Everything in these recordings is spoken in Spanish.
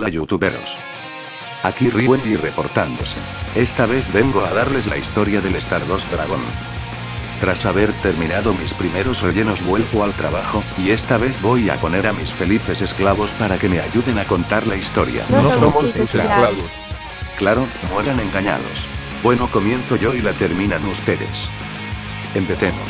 Hola youtuberos. Aquí Riwendy reportándose. Esta vez vengo a darles la historia del Stardust Dragon. Tras haber terminado mis primeros rellenos vuelvo al trabajo, y esta vez voy a poner a mis felices esclavos para que me ayuden a contar la historia. No somos tus esclavos. Claro, mueran engañados. Bueno, comienzo yo y la terminan ustedes. Empecemos.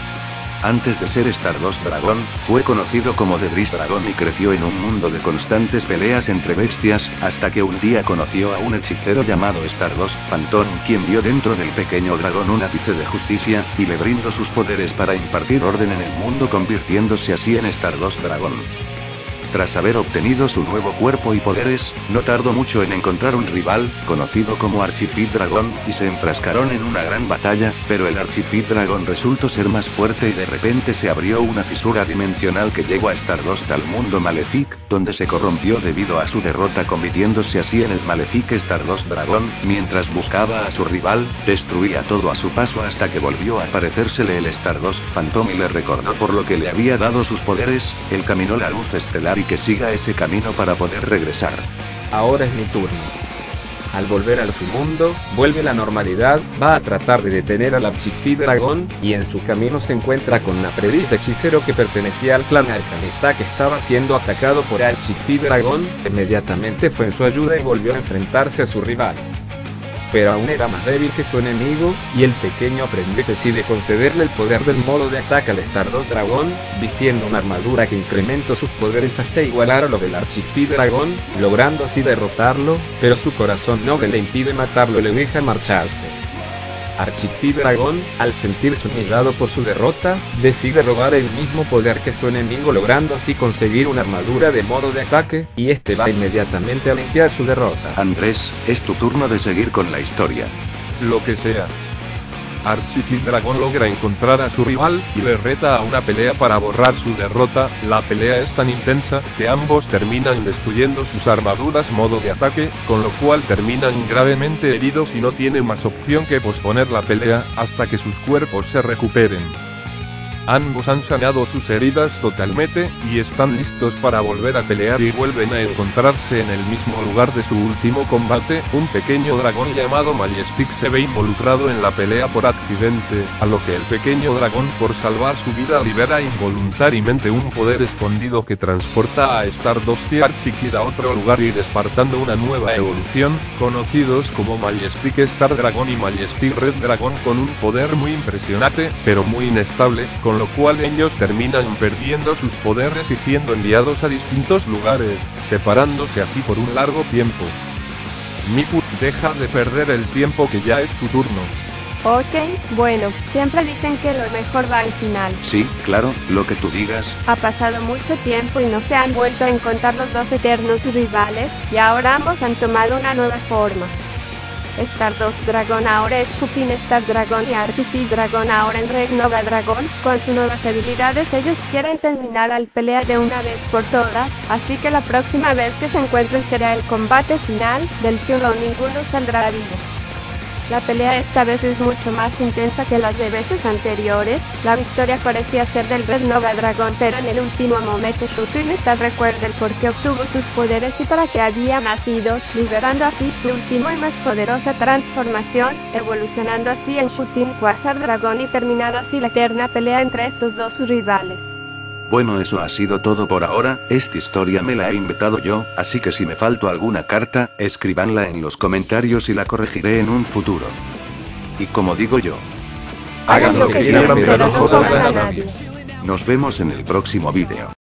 Antes de ser Stardust Dragon, fue conocido como The Beast Dragon y creció en un mundo de constantes peleas entre bestias, hasta que un día conoció a un hechicero llamado Stardust Phantom, quien vio dentro del pequeño dragón un ápice de justicia, y le brindó sus poderes para impartir orden en el mundo, convirtiéndose así en Stardust Dragon. Tras haber obtenido su nuevo cuerpo y poderes, no tardó mucho en encontrar un rival, conocido como Archifid Dragon, y se enfrascaron en una gran batalla, pero el Archifid Dragon resultó ser más fuerte y de repente se abrió una fisura dimensional que llevó a Stardust al mundo Malefic, donde se corrompió debido a su derrota, convirtiéndose así en el Malefic Stardust Dragon. Mientras buscaba a su rival, destruía todo a su paso hasta que volvió a aparecérsele el Stardust Phantom y le recordó por lo que le había dado sus poderes, el camino la luz estelar, y que siga ese camino para poder regresar. Ahora es mi turno. Al volver a su mundo, vuelve la normalidad, va a tratar de detener al Archifid Dragon, y en su camino se encuentra con un aprendiz hechicero que pertenecía al clan Arcanista que estaba siendo atacado por Archifid Dragon. Inmediatamente fue en su ayuda y volvió a enfrentarse a su rival. Pero aún era más débil que su enemigo, y el pequeño aprendiz decide concederle el poder del modo de ataque al Stardust Dragon, vistiendo una armadura que incrementó sus poderes hasta igualar a los del Archifid Dragon, logrando así derrotarlo, pero su corazón noble le impide matarlo y le deja marcharse. Archifid Dragon, al sentirse humillado por su derrota, decide robar el mismo poder que su enemigo, logrando así conseguir una armadura de modo de ataque, y este va inmediatamente a limpiar su derrota. Andrés, es tu turno de seguir con la historia. Lo que sea. Archifid Dragon logra encontrar a su rival, y le reta a una pelea para borrar su derrota. La pelea es tan intensa, que ambos terminan destruyendo sus armaduras modo de ataque, con lo cual terminan gravemente heridos y no tiene más opción que posponer la pelea, hasta que sus cuerpos se recuperen. Ambos han sanado sus heridas totalmente, y están listos para volver a pelear y vuelven a encontrarse en el mismo lugar de su último combate. Un pequeño dragón llamado Majestic se ve involucrado en la pelea por accidente, a lo que el pequeño dragón, por salvar su vida, libera involuntariamente un poder escondido que transporta a Stardust y Archikid a otro lugar y despertando una nueva evolución, conocidos como Majestic Star Dragon y Majestic Red Dragon, con un poder muy impresionante, pero muy inestable, con lo cual ellos terminan perdiendo sus poderes y siendo enviados a distintos lugares, separándose así por un largo tiempo. Miku, deja de perder el tiempo, que ya es tu turno. Ok, bueno, siempre dicen que lo mejor va al final. Sí, claro, lo que tú digas. Ha pasado mucho tiempo y no se han vuelto a encontrar los dos eternos rivales, y ahora ambos han tomado una nueva forma. Stardust Dragon ahora es Shooting Star Dragon y Archifid Dragon ahora en Red Nova Dragon. Con sus nuevas habilidades ellos quieren terminar la pelea de una vez por todas, así que la próxima vez que se encuentren será el combate final, del que uno o ninguno saldrá vivo. La pelea esta vez es mucho más intensa que las de veces anteriores. La victoria parecía ser del Red Nova Dragon, pero en el último momento Shooting Star recuerda el por qué obtuvo sus poderes y para qué había nacido, liberando así su última y más poderosa transformación, evolucionando así en Shooting Quasar Dragon y terminando así la eterna pelea entre estos dos rivales. Bueno, eso ha sido todo por ahora. Esta historia me la he inventado yo, así que si me faltó alguna carta, escríbanla en los comentarios y la corregiré en un futuro. Y como digo yo, Hagan lo que quieran, pero no jodan a nadie. Nos vemos en el próximo vídeo.